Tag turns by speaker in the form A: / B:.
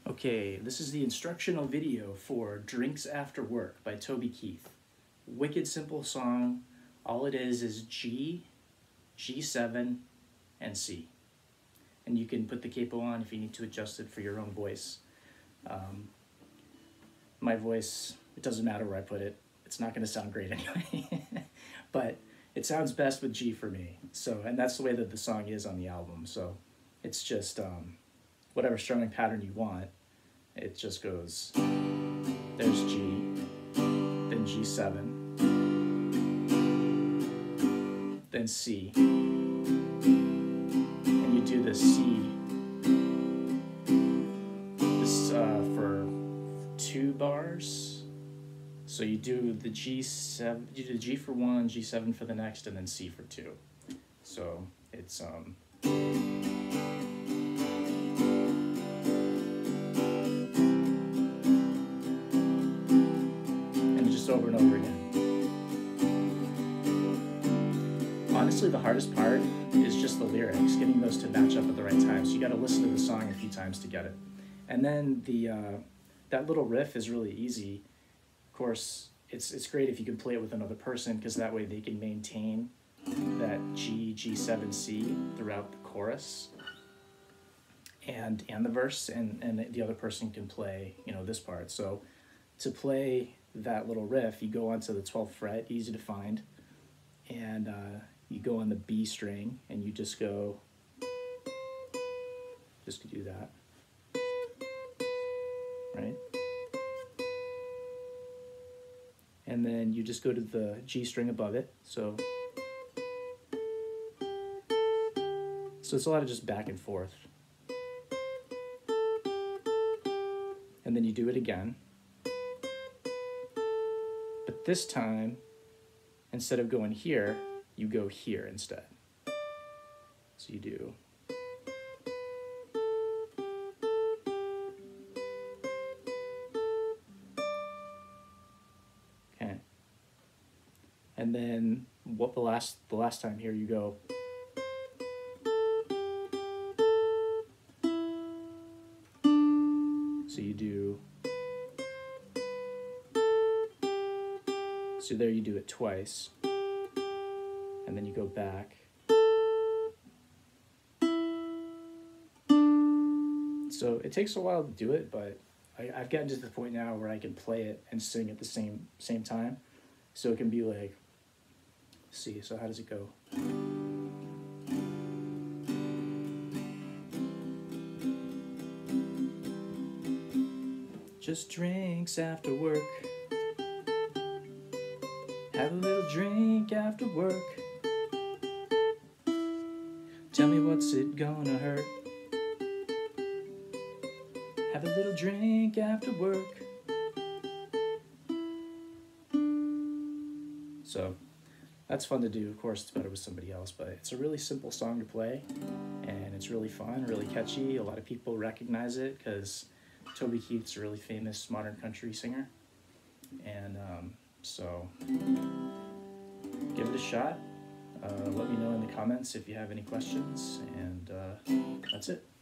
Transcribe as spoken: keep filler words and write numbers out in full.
A: Okay, this is the instructional video for Drinks After Work by Toby Keith. Wicked simple song. All it is is G, G seven, and C. And you can put the capo on if you need to adjust it for your own voice. Um, my voice, it doesn't matter where I put it. It's not going to sound great anyway. But it sounds best with G for me. So, and that's the way that the song is on the album. So it's just um, whatever strumming pattern you want. It just goes, there's G, then G seven, then C, and you do the C, this uh, for two bars, so you do the G seven, you do G for one, G seven for the next, and then C for two. So it's, um, over and over again. Honestly, the hardest part is just the lyrics, getting those to match up at the right time. So you got to listen to the song a few times to get it. And then the uh, that little riff is really easy. Of course, it's it's great if you can play it with another person, because that way they can maintain that G, G seven, C throughout the chorus and and the verse, and and the other person can play, you know, this part. So to play that little riff, you go onto the twelfth fret, easy to find, and uh, you go on the B string, and you just go, just do that, right? And then you just go to the G string above it, so, so it's a lot of just back and forth. And then you do it again. But this time, instead of going here, you go here instead. So you do. Okay. And then what the last the last time here you go. So you do. So there you do it twice, and then you go back. So it takes a while to do it, but I, I've gotten to the point now where I can play it and sing at the same same time. So it can be like, see, so how does it go? Just drinks after work. Have a little drink after work. Tell me, what's it gonna hurt? Have a little drink after work. So that's fun to do. Of course, it's better with somebody else, but it's a really simple song to play, and it's really fun, really catchy. A lot of people recognize it because Toby Keith's a really famous modern country singer, and um, so give it a shot. Uh, let me know in the comments if you have any questions, and uh, that's it.